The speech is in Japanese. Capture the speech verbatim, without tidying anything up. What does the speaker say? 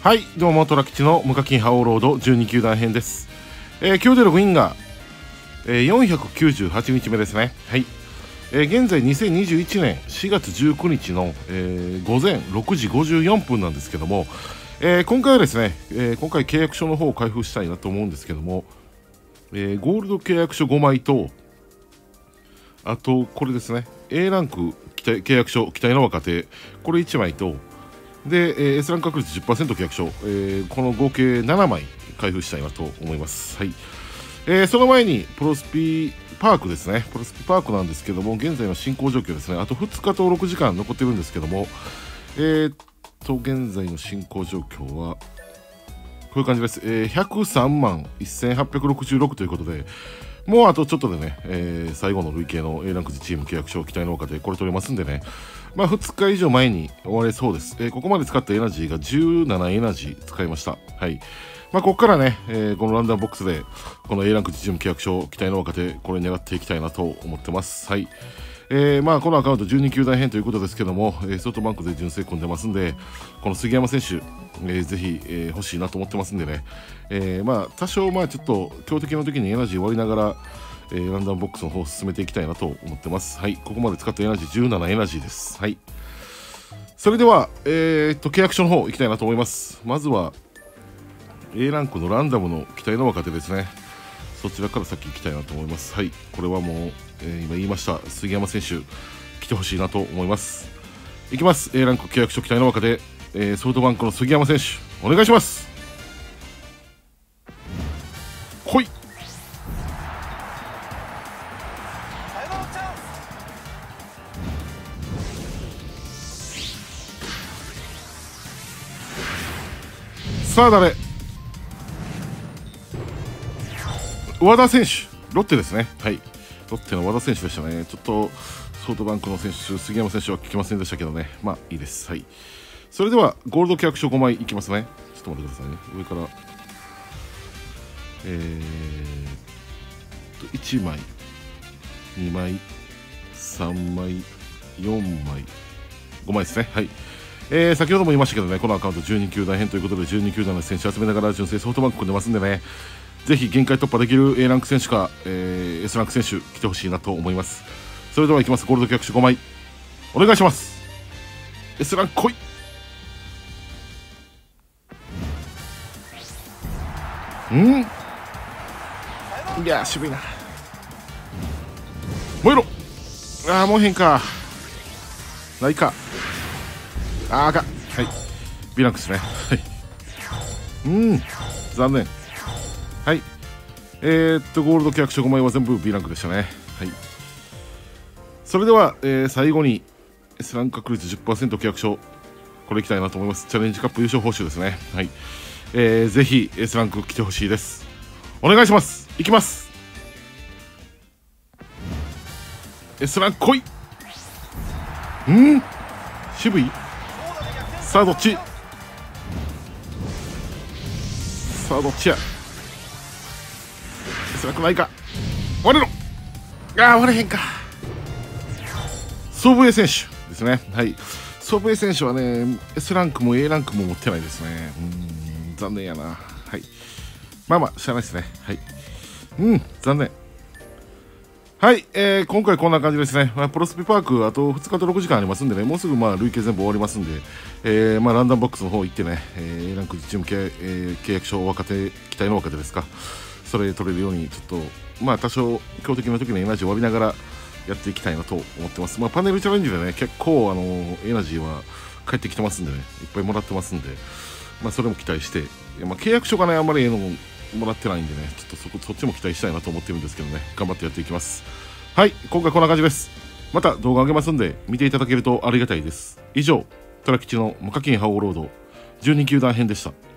はい、どうも、トラ吉の無課金覇王ロードじゅうに球団編です。えー、今日でログインが、えー、よんひゃくきゅうじゅうはちにちめですね。はい。えー、現在にせんにじゅういちねんしがつじゅうくにちの、えー、午前ろくじごじゅうよんぷんなんですけども、えー、今回はですね、えー、今回契約書の方を開封したいなと思うんですけども、えー、ゴールド契約書ごまいと、あと、これですね、A ランク契約書、期待の若手、これいちまいと、で、えー、S ランク確率 じゅっパーセント 契約書、えー、この合計ななまい開封したいなと思います。はい。えー、その前に、プロスピパークですね。プロスピパークなんですけども、現在の進行状況ですね。あとふつかとろくじかん残ってるんですけども、えー、っと、現在の進行状況は、こういう感じです。えー、ひゃくさんまんせんはっぴゃくろくじゅうろくということで、もうあとちょっとでね、えー、最後の累計の A ランク次チーム契約書、期待の若手、これ取れますんでね、まあふつかいじょうまえに終われそうです。えー、ここまで使ったエナジーがじゅうななエナジー使いました。はい。まあここからね、えー、このランダムボックスで、この A ランク次チーム契約書、期待の若手、これ狙っていきたいなと思ってます。はい。えー、まあこのアカウントじゅうに球団編ということですけども、えー、ソフトバンクで純正組んでますんで、この杉山選手、えー、ぜひ、えー、欲しいなと思ってますんでね、えー、まあ多少まあちょっと強敵の時にエナジー割りながら、えー、ランダムボックスの方を進めていきたいなと思ってます。はい、ここまで使ったエナジーじゅうななエナジーです。はい。それでは、えー、っと契約書の方行きたいなと思います。まずは A ランクのランダムの期待の若手ですね。そちらから先行きたいなと思います。はい、これはもう、えー、今言いました杉山選手来てほしいなと思います。いきます。 A ランク契約書期待の若手、えー、ソフトバンクの杉山選手お願いします。来い。さあ誰、和田選手、ロッテですね。はい、ロッテの和田選手でしたね。ちょっとソフトバンクの選手、杉山選手は聞きませんでしたけどね、まあいいです。はい、それではゴールド契約書ごまいいきますね。ちょっと待ってくださいね。上からえー、といちまい、にまい、さんまい、よんまい、ごまいですね。はい。えー、先ほども言いましたけどね、このアカウントじゅうに球団編ということで、じゅうに球団の選手集めながら純正ソフトバンク組んでますんでね、ぜひ限界突破できる A ランク選手か、えー、S ランク選手来てほしいなと思います。それではいきます。ゴールド契約書ごまいお願いします。 S ランク来い。んいや渋いな。燃えろ。ああもうへんかないか。あーか。はい、 B ランクですね。はい、うん残念。はい、えー、っとゴールド契約書ごまいは全部 B ランクでしたね。はい、それでは、えー、最後に S ランク確率 じゅっパーセント 契約書、これいきたいなと思います。チャレンジカップ優勝報酬ですね。はい、えー、ぜひ S ランク来てほしいです。お願いします。いきます。 S ランク来い。うん渋い。さあどっち、さあどっちや。 S ランクないか。割れろ。ああ割れへんか。ソブエ選手ですね。はい、ソブエ選手はね S ランクも A ランクも持ってないですね。うん残念やな。はい、まあまあしゃあないですね。はい、うん残念。はい、えー、今回こんな感じですね。まあ、プロスピパークあとふつかとろくじかんありますんでね、もうすぐまあ累計全部終わりますんで、えーまあ、ランダムボックスの方行ってね、えー、A ランクチーム契、えー、契約書若手期待の若手ですか、それ取れるようにちょっとまあ多少強敵の時のエナジーを割りながらやっていきたいなと思ってます。まあ、パネルチャレンジでね結構あのエナジーは返ってきてますんでね、いっぱいもらってますんで、まあ、それも期待して、まあ、契約書がねあんまりええのももらってないんでね、ちょっとそこそっちも期待したいなと思ってるんですけどね、頑張ってやっていきます。はい、今回こんな感じです。また動画上げますんで見ていただけるとありがたいです。以上、トラ吉の無課金覇王ロードじゅうに球団編でした。